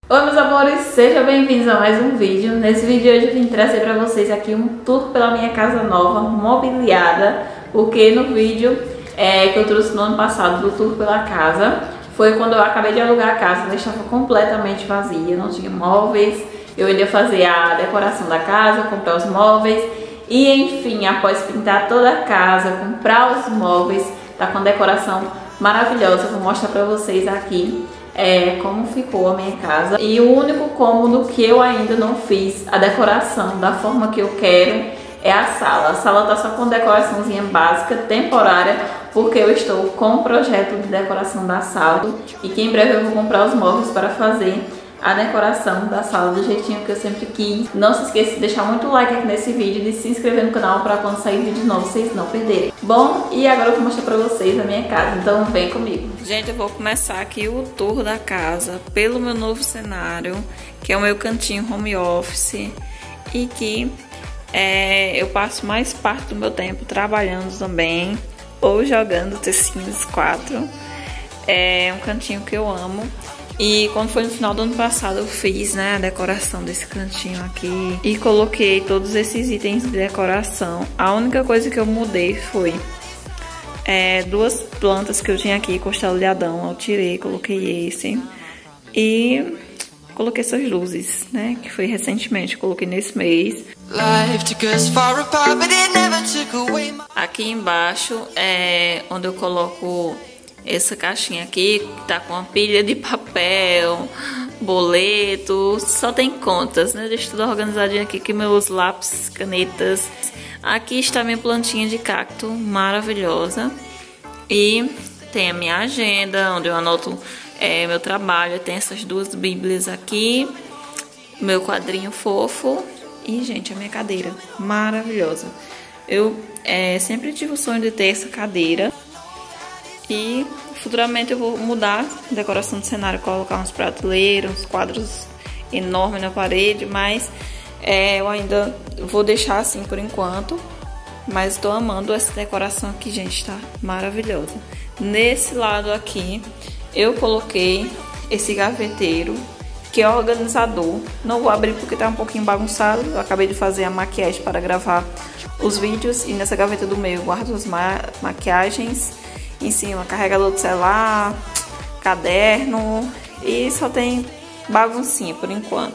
Oi meus amores, sejam bem-vindos a mais um vídeo. Nesse vídeo de hoje eu vim trazer para vocês aqui um tour pela minha casa nova, mobiliada, porque no vídeo que eu trouxe no ano passado do tour pela casa, foi quando eu acabei de alugar a casa, ela estava completamente vazia, não tinha móveis, eu ainda ia fazer a decoração da casa, comprar os móveis e enfim, após pintar toda a casa, comprar os móveis, tá com decoração maravilhosa, vou mostrar para vocês aqui. Como ficou a minha casa. E o único cômodo que eu ainda não fiz a decoração da forma que eu quero é a sala. A sala tá só com decoraçãozinha básica, temporária, porque eu estou com um projeto de decoração da sala e que em breve eu vou comprar os móveis para fazer a decoração da sala do jeitinho que eu sempre quis. Não se esqueça de deixar muito like aqui nesse vídeo e de se inscrever no canal para quando sair vídeo novo vocês não perderem. Bom, e agora eu vou mostrar pra vocês a minha casa, então vem comigo. Gente, eu vou começar aqui o tour da casa pelo meu novo cenário, que é o meu cantinho home office e que eu passo mais parte do meu tempo trabalhando também ou jogando The Sims 4. É um cantinho que eu amo. E quando foi no final do ano passado eu fiz, né, a decoração desse cantinho aqui e coloquei todos esses itens de decoração. A única coisa que eu mudei foi duas plantas que eu tinha aqui, costela de Adão, eu tirei, coloquei esse e coloquei essas luzes, né, que foi recentemente, coloquei nesse mês. Aqui embaixo é onde eu coloco essa caixinha aqui, que tá com uma pilha de papel, boleto, só tem contas, né? Deixa tudo organizadinho aqui, com meus lápis, canetas. Aqui está minha plantinha de cacto, maravilhosa. E tem a minha agenda, onde eu anoto meu trabalho. Tem essas duas bíblias aqui, meu quadrinho fofo e, gente, a minha cadeira, maravilhosa. Eu sempre tive o sonho de ter essa cadeira. E futuramente eu vou mudar a decoração do cenário, colocar uns prateleiros, uns quadros enormes na parede, mas eu ainda vou deixar assim por enquanto. Mas estou amando essa decoração aqui, gente, tá maravilhosa. Nesse lado aqui eu coloquei esse gaveteiro, que é organizador. Não vou abrir porque tá um pouquinho bagunçado, eu acabei de fazer a maquiagem para gravar os vídeos. E nessa gaveta do meio eu guardo as maquiagens. Em cima, carregador de celular, caderno e só tem baguncinha por enquanto.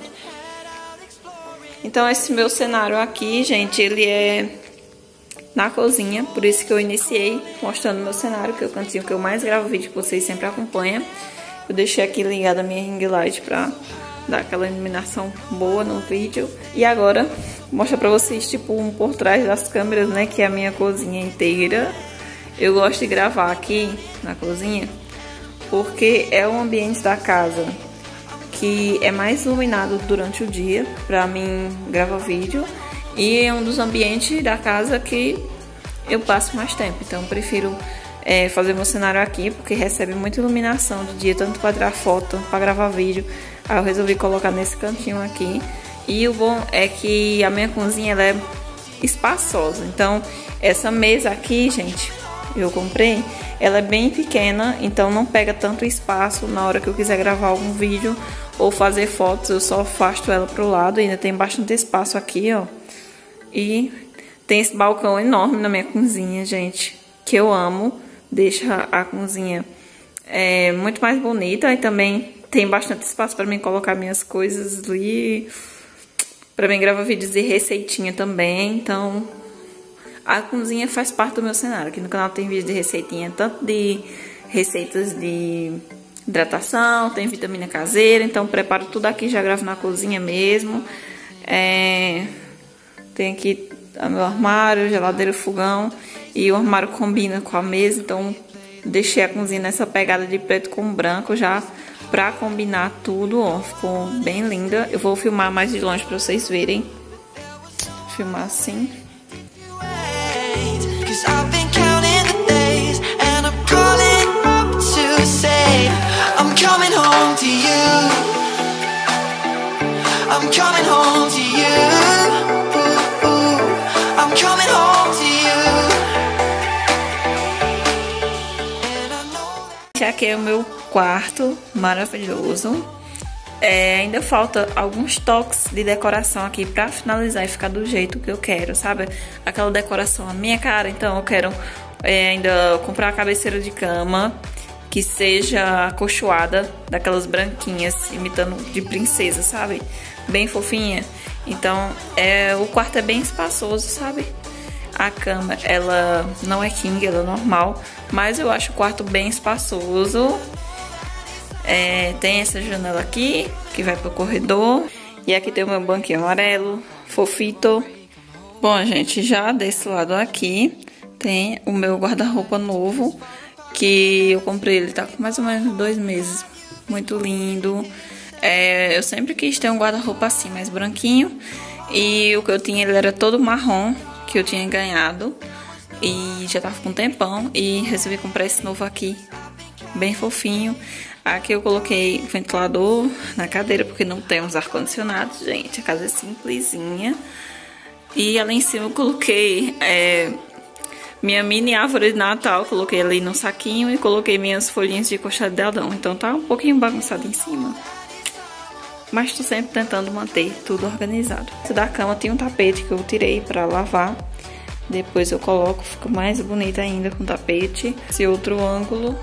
Então esse meu cenário aqui, gente, ele é na cozinha, por isso que eu iniciei mostrando meu cenário, que é o cantinho que eu mais gravo vídeo, que vocês sempre acompanham. Eu deixei aqui ligada a minha ring light pra dar aquela iluminação boa no vídeo. E agora, vou mostrar pra vocês, tipo, um por trás das câmeras, né, que é a minha cozinha inteira. Eu gosto de gravar aqui na cozinha porque é um ambiente da casa que é mais iluminado durante o dia para mim gravar vídeo e é um dos ambientes da casa que eu passo mais tempo. Então eu prefiro fazer meu cenário aqui porque recebe muita iluminação de dia, tanto para tirar foto, tanto para gravar vídeo. Aí eu resolvi colocar nesse cantinho aqui. E o bom é que a minha cozinha ela é espaçosa. Então essa mesa aqui, gente, eu comprei, ela é bem pequena, então não pega tanto espaço. Na hora que eu quiser gravar algum vídeo ou fazer fotos, eu só afasto ela pro lado. Ainda tem bastante espaço aqui, ó. E tem esse balcão enorme na minha cozinha, gente, que eu amo. Deixa a cozinha muito mais bonita. E também tem bastante espaço para mim colocar minhas coisas ali, para mim gravar vídeos de receitinha também. Então a cozinha faz parte do meu cenário. Aqui no canal tem vídeo de receitinha, tanto de receitas de hidratação, tem vitamina caseira. Então preparo tudo aqui, já gravo na cozinha mesmo. Tem aqui o meu armário, geladeira, fogão. E o armário combina com a mesa, então deixei a cozinha nessa pegada de preto com branco já pra combinar tudo, ó. Ficou bem linda. Eu vou filmar mais de longe pra vocês verem. Filmar assim. I've been counting the days and I'm calling up to say I'm coming home to you. I'm coming home to you. I'm coming home to you. Esse aqui é o meu quarto maravilhoso. Ainda falta alguns toques de decoração aqui pra finalizar e ficar do jeito que eu quero, sabe? Aquela decoração à minha cara. Então eu quero ainda comprar a cabeceira de cama que seja acolchoada, daquelas branquinhas, imitando de princesa, sabe? Bem fofinha. Então o quarto é bem espaçoso, sabe? A cama, ela não é king, ela é normal, mas eu acho o quarto bem espaçoso. Tem essa janela aqui, que vai pro corredor. E aqui tem o meu banquinho amarelo, fofito. Bom, gente, já desse lado aqui tem o meu guarda-roupa novo, que eu comprei, ele tá com mais ou menos 2 meses. Muito lindo. Eu sempre quis ter um guarda-roupa assim, mais branquinho. E o que eu tinha, ele era todo marrom, que eu tinha ganhado. E já tava com um tempão. E resolvi comprar esse novo aqui, bem fofinho. Aqui eu coloquei o ventilador na cadeira, porque não temos ar-condicionado, gente. A casa é simplesinha. E ali em cima eu coloquei minha mini árvore de Natal. Coloquei ali no saquinho e coloquei minhas folhinhas de coxada de Adão. Então tá um pouquinho bagunçado em cima, mas tô sempre tentando manter tudo organizado. Esse da cama tem um tapete que eu tirei pra lavar. Depois eu coloco, fica mais bonita ainda com o tapete. Esse outro ângulo.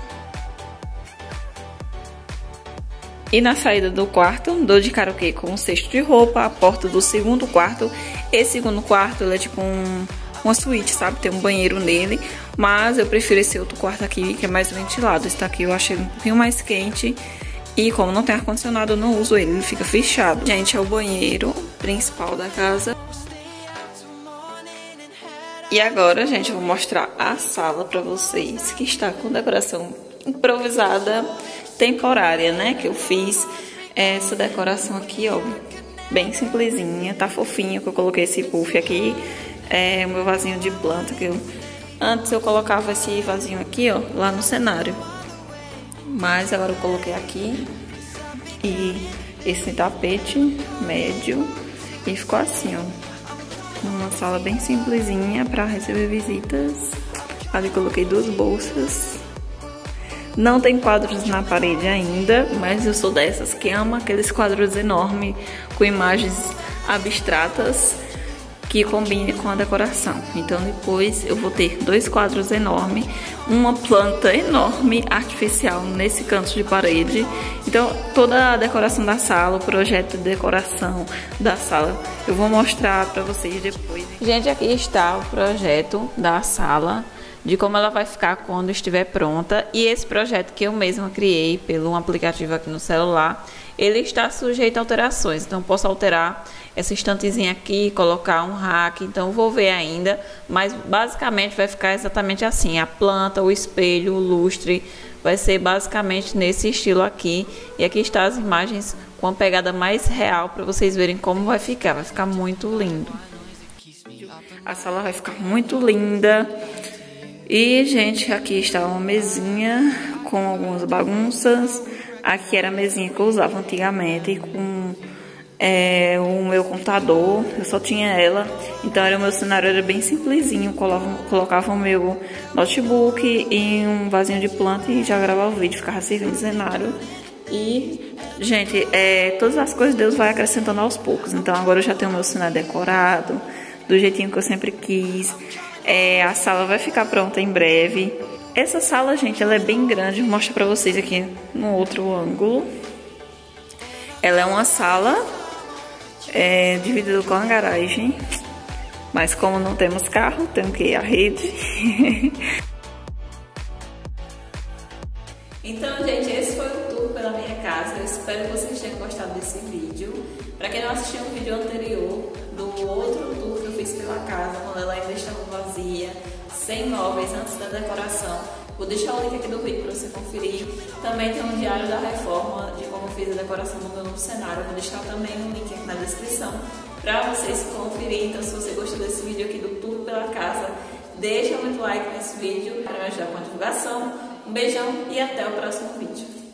E na saída do quarto, dou de cara o quê? Com um cesto de roupa, a porta do segundo quarto. Esse segundo quarto, ele é tipo uma suíte, sabe? Tem um banheiro nele, mas eu prefiro esse outro quarto aqui, que é mais ventilado. Esse daqui eu achei um pouquinho mais quente. E como não tem ar-condicionado, eu não uso ele, ele fica fechado. Gente, é o banheiro principal da casa. E agora, gente, eu vou mostrar a sala pra vocês, que está com decoração improvisada, temporária, né? Que eu fiz essa decoração aqui, ó, bem simplesinha, tá fofinha, que eu coloquei esse puff aqui. O meu vasinho de planta, que antes eu colocava esse vasinho aqui, ó, lá no cenário. Mas agora eu coloquei aqui. E esse tapete médio. E ficou assim, ó, uma sala bem simplesinha pra receber visitas. Ali coloquei 2 bolsas. Não tem quadros na parede ainda, mas eu sou dessas que ama aqueles quadros enormes com imagens abstratas que combine com a decoração. Então depois eu vou ter 2 quadros enormes, uma planta enorme artificial nesse canto de parede. Então toda a decoração da sala, o projeto de decoração da sala, eu vou mostrar pra vocês depois. Gente, aqui está o projeto da sala, de como ela vai ficar quando estiver pronta. E esse projeto que eu mesma criei pelo aplicativo aqui no celular, ele está sujeito a alterações. Então posso alterar essa estantezinha aqui, colocar um rack, então eu vou ver ainda. Mas basicamente vai ficar exatamente assim, a planta, o espelho, o lustre, vai ser basicamente nesse estilo aqui. E aqui estão as imagens com a pegada mais real para vocês verem como vai ficar muito lindo. A sala vai ficar muito linda. E, gente, aqui está uma mesinha com algumas bagunças. Aqui era a mesinha que eu usava antigamente com o meu computador. Eu só tinha ela. Então, o meu cenário era bem simplesinho. Colocava o meu notebook em um vasinho de planta e já gravava o vídeo. Ficava servindo o cenário. E, gente, todas as coisas Deus vai acrescentando aos poucos. Então, agora eu já tenho o meu cenário decorado, do jeitinho que eu sempre quis. A sala vai ficar pronta em breve. Essa sala, gente, ela é bem grande. Vou mostrar pra vocês aqui no outro ângulo. Ela é uma sala dividida com a garagem. Mas como não temos carro, temos que ir à rede. Então, gente, esse foi o tour pela minha casa. Eu espero que vocês tenham gostado desse vídeo. Pra quem não assistiu o vídeo anterior do outro tour que eu fiz pela casa, quando ela ainda estava vazia, sem móveis, antes da decoração, vou deixar o link aqui do vídeo pra você conferir. Também tem um diário da reforma, de como eu fiz a decoração do meu novo cenário. Eu vou deixar também um link aqui na descrição pra vocês conferirem. Então, se você gostou desse vídeo aqui do tour pela casa, deixa muito like nesse vídeo para me ajudar com a divulgação. Um beijão e até o próximo vídeo.